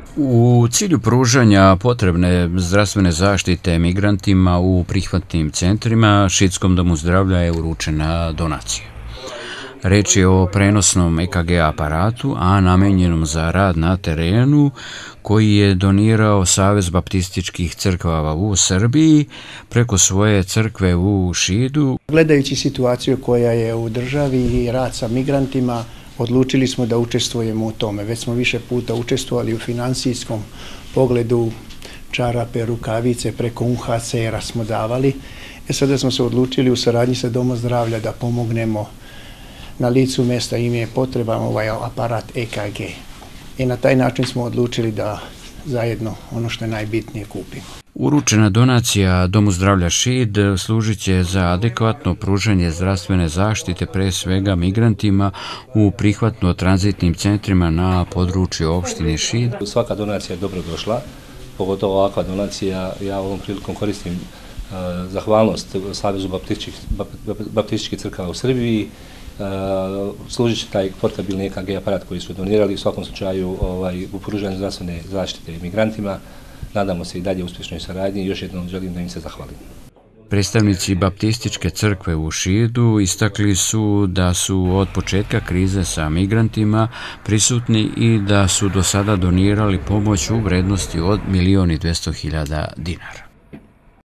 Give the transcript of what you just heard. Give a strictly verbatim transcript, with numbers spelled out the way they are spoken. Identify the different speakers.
Speaker 1: U cilju pružanja potrebne zdravstvene zaštite migrantima u prihvatnim centrima, Šiitskom domu zdravlja je uručena donacija. Reč je o prenosnom E K G aparatu, a namenjenom za rad na terenu, koji je donirao Savez baptističkih crkava u Srbiji preko svoje crkve u Šidu.
Speaker 2: Gledajući situaciju koja je u državi i rad sa migrantima, odlučili smo da učestvujemo u tome. Već smo više puta učestvovali u financijskom pogledu, čarape, rukavice, preko U N H C R-a smo davali. E sada smo se odlučili u saradnji sa Domom zdravlja da pomognemo na licu mjesta, im je potreban ovaj aparat E K G. I na taj način smo odlučili da zajedno ono što je najbitnije kupimo.
Speaker 1: Uručena donacija Domu zdravlja Šid služit će za adekvatno pružanje zdravstvene zaštite pre svega migrantima u prihvatno-tranzitnim centrima na području opštine Šid.
Speaker 3: Svaka donacija je dobro došla, pogotovo ovakva donacija. Ja ovom prilikom koristim uh, zahvalnost Savezu baptističkih, baptističkih crkava u Srbiji. Uh, služit će taj portabilni E K G aparat koji su donirali u svakom slučaju ovaj, u pružanju zdravstvene zaštite migrantima. Nadamo se i dalje uspješnoj saradnji i još jednom želim da im se zahvalim.
Speaker 1: Predstavnici Baptističke crkve u Šidu istakli su da su od početka krize sa migrantima prisutni i da su do sada donirali pomoć u vrednosti od milion i dvesta hiljada dinara.